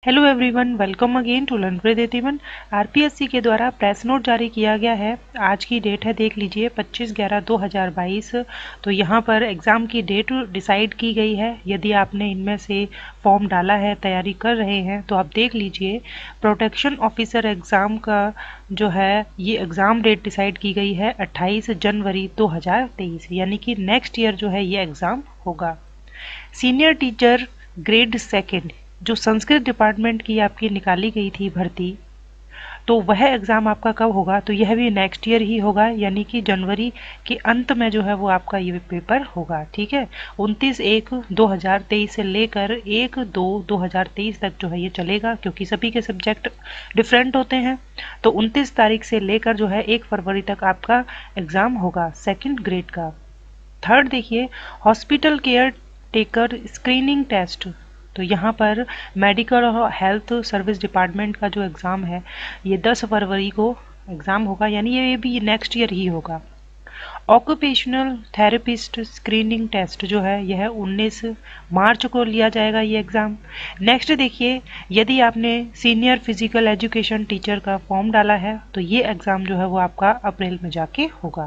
Hello everyone, welcome again to learn with एतिमन। RPSC के द्वारा प्रेस नोट जारी किया गया है। आज की डेट है, देख लीजिए 25/11/2022। तो यहाँ पर एग्ज़ाम की डेट डिसाइड की गई है। यदि आपने इनमें से फॉर्म डाला है, तैयारी कर रहे हैं, तो आप देख लीजिए प्रोटेक्शन ऑफिसर एग्ज़ाम का जो है ये एग्ज़ाम डेट डिसाइड की गई है 28 जनवरी 2023, यानी कि नेक्स्ट ईयर जो है ये एग्ज़ाम होगा। सीनियर टीचर ग्रेड सेकेंड जो संस्कृत डिपार्टमेंट की आपकी निकाली गई थी भर्ती, तो वह एग्ज़ाम आपका कब होगा? तो यह भी नेक्स्ट ईयर ही होगा, यानी कि जनवरी के अंत में जो है वो आपका ये पेपर होगा। ठीक है, 29/1/2023 से लेकर 1/2/2023 तक जो है ये चलेगा, क्योंकि सभी के सब्जेक्ट डिफरेंट होते हैं। तो 29 तारीख से लेकर जो है 1 फरवरी तक आपका एग्ज़ाम होगा सेकेंड ग्रेड का। थर्ड देखिए, hospital caretaker screening test. तो यहाँ पर मेडिकल और हेल्थ सर्विस डिपार्टमेंट का जो एग्ज़ाम है ये 10 फरवरी को एग्ज़ाम होगा, यानी ये भी नेक्स्ट ईयर ही होगा। ऑक्यूपेशनल थेरेपिस्ट स्क्रीनिंग टेस्ट जो है यह 19 मार्च को लिया जाएगा ये एग्ज़ाम। नेक्स्ट देखिए, यदि आपने सीनियर फिजिकल एजुकेशन टीचर का फॉर्म डाला है तो ये एग्ज़ाम जो है वो आपका अप्रैल में जाके होगा।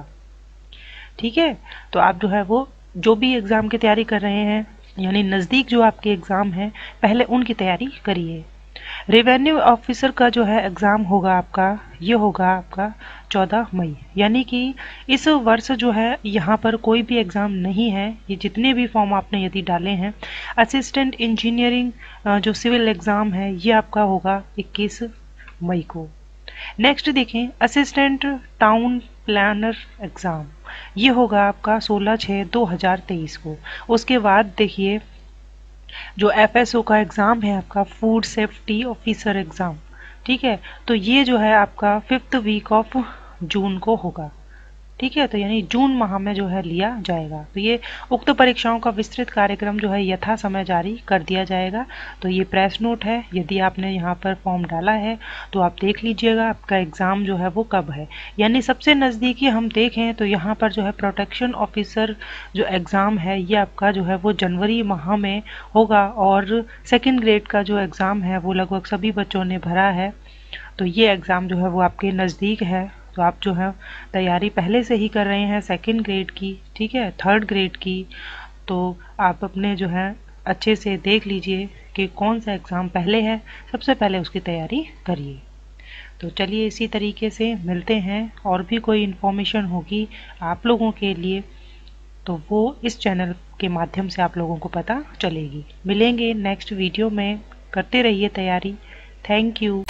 ठीक है, तो आप जो है वो जो भी एग्ज़ाम की तैयारी कर रहे हैं, यानी नज़दीक जो आपके एग्ज़ाम हैं, पहले उनकी तैयारी करिए। रेवेन्यू ऑफिसर का जो है एग्ज़ाम होगा आपका, ये होगा आपका 14 मई, यानी कि इस वर्ष जो है यहाँ पर कोई भी एग्ज़ाम नहीं है। ये जितने भी फॉर्म आपने यदि डाले हैं, असिस्टेंट इंजीनियरिंग जो सिविल एग्ज़ाम है ये आपका होगा 21 मई को। नेक्स्ट देखें, असिस्टेंट टाउन प्लानर एग्ज़ाम, ये होगा आपका 16/6/2023 को। उसके बाद देखिए जो एफएसओ का एग्ज़ाम है आपका, फूड सेफ्टी ऑफिसर एग्ज़ाम, ठीक है, तो ये जो है आपका 5th वीक ऑफ जून को होगा। ठीक है, तो यानी जून माह में जो है लिया जाएगा। तो ये उक्त परीक्षाओं का विस्तृत कार्यक्रम जो है यथा समय जारी कर दिया जाएगा। तो ये प्रेस नोट है, यदि आपने यहाँ पर फॉर्म डाला है तो आप देख लीजिएगा आपका एग्ज़ाम जो है वो कब है। यानी सबसे नज़दीकी हम देखें तो यहाँ पर जो है प्रोटेक्शन ऑफिसर जो एग्ज़ाम है ये आपका जो है वो जनवरी माह में होगा, और सेकेंड ग्रेड का जो एग्ज़ाम है वो लगभग सभी बच्चों ने भरा है। तो ये एग्ज़ाम जो है वो आपके नज़दीक है। तो आप जो है तैयारी पहले से ही कर रहे हैं सेकेंड ग्रेड की, ठीक है, थर्ड ग्रेड की, तो आप अपने जो है अच्छे से देख लीजिए कि कौन सा एग्ज़ाम पहले है, सबसे पहले उसकी तैयारी करिए। तो चलिए इसी तरीके से मिलते हैं, और भी कोई इन्फॉर्मेशन होगी आप लोगों के लिए तो वो इस चैनल के माध्यम से आप लोगों को पता चलेगी। मिलेंगे नेक्स्ट वीडियो में, करते रहिए तैयारी। Thank you.